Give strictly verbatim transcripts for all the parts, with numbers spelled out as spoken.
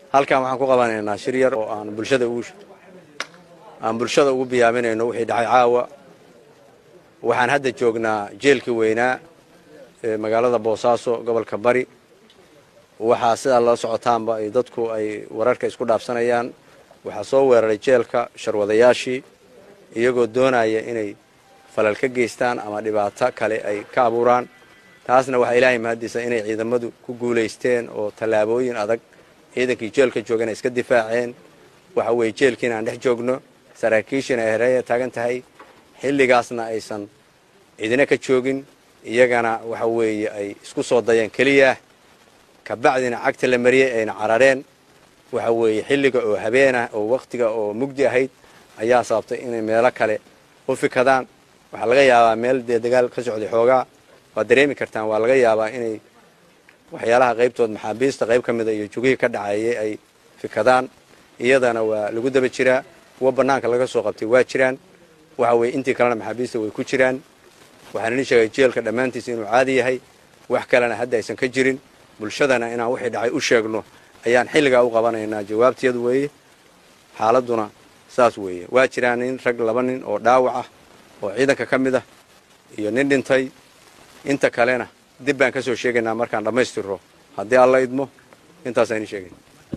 halkan waxaan ku qabanaynaa shir yar oo aan bulshada ugu aan bulshada ugu biyaaminayno wixii dhacay caawa. waxaan hadda joognaa jeelkii weynaa ee magaalada Boosaaso gobolka Bari. waxaa sida la socotaanba ay dadku ay wararka isku dhaafsanayaan. waxaa soo weeraray jeelka sharwadayaashii iyagoo doonaya inay falal ka geystaan ama dhibaato kale ay ka abuuraan. taasna waxa Ilaahay mahadiisa inay ciidamadu ku guuleysteen oo tallaabooyin adag ciidankii jeelka joogana iska difaaceen. waxa weey jeelkiina aan dhex joogno saraakiishina ay hareeyay taagan tahay xilligaasna aysan ciidina ka joogin iyagana waxa weey ay isku soo dayeen kaliya ka bacdina cagta la mariyay ayna carareen. waxa weey xilliga oo habeena oo waqtiga oo mugdi ahayd ayaa sababtay inay meelo kale u fikadaan. waxa laga yaabaa meel dagaal ka socday xoogaa waa dareemi kartaan waa laga yaabaa inay waxyaalaha qaybtood maxaabiista qayb ka mid ah iyo jugihii ka dhacayay ay fikadaan. iyadana waa lagu daba jiraa kuwa banaanka laga soo qabtay waa jiraan. waxa weey intii kalena maxaabiista way ku jiraan. waxaan idin sheegay jeelka dhammaantiisa inuu caadi yahay wax kalena hadda aysan ka jirin. bulshadana inaan wixii dhacay u sheegno ayaan xilliga u qabanaynaa jawaabteedu weeye. xaaladuna saas weeye. waa jiraan in rag laba nin oo dhaawac ah oo ciidanka ka mid ah iyo nin dhintay. inta kalena dib baan ka soo sheegaynaa markaan dhammaystiro haddii alla idmo. intaas ayaan sheegay.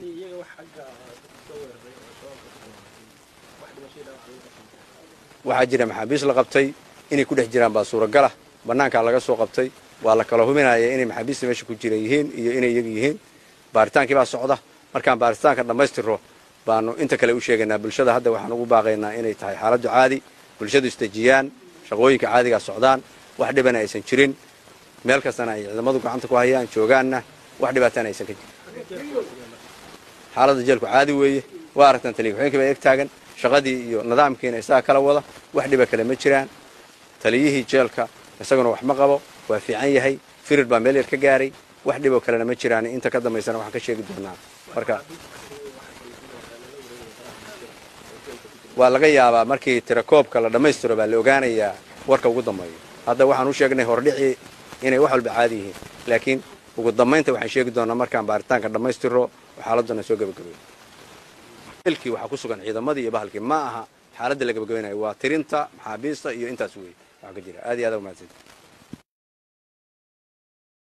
waxaa jira maxaabiis la qabtay inay ku dhex jiraan baa suuragal ah. bannaankaa laga soo qabtay waa la kala hubinaya inay maxaabiista meesha ku jira yihiin iyo inay iyaga yihiin. baaritaankii baa socda. markaan baaritaanka dhammaystiro baanu inta kale u sheegaynaa bulshada. hadda waxaan ugu baaqaynaa inay tahay xaaladdu caadi bulshadu isdejiyaan shaqooyinka caadigaa socdaan wax dhibana aysan jirin meel kastana ay ciidamadu gacanta ku hayaan joogaanna wax dhibaatana aysan ka jirin. xaaladda jeelku caadi weeye. waa aragtaan taliya ku-xigeenkii baa eg taagan shaqadii iyo nidaamkiina isaga kala wada wax dhiba kale ma jiraan. taliyihii jeelka isaguna wax ma qabo waa fiican yahay. firir baa meel yar ka gaaray wax dhiboo kalena ma jiraan. inta ka dambaysana waxaan ka sheegi doonaa. marka waa laga yaabaa markii tirakoobka la dhammaystiro baa la ogaanayaa warka ugu dambeeyo. hadda waxaan u sheegnay hordhicii inay wax walba caadi yihiin laakiin ugu dambeynta waxaan sheegi doonaa markaan baaritaanka dhammaystiro oo xaaladuna soo gabagabeeyo. jeelkii waxaa ku sugan ciidamadii iyo bahalkii ma aha xaaladda la gabagabaynayo waa tirinta maxaabiista iyo intaas weeye waxa ka jira. aad iyo aad u mahadsan.